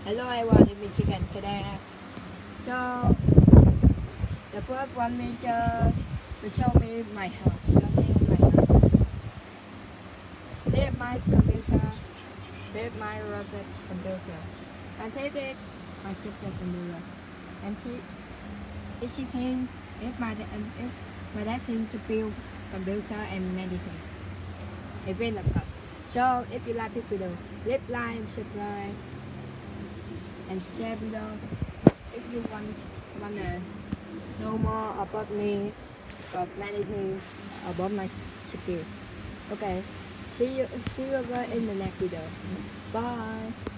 Hello everyone, it's me Chicken today. So the first one major will show me my house. This is my computer. This is my robot computer. And this is my super computer. And this is my desktop to build computer and meditate. It's very good. So if you like this video, leave like, subscribe, and share below. If you wanna know more about me or anything about my skill. Okay, see you again in the next video. Bye.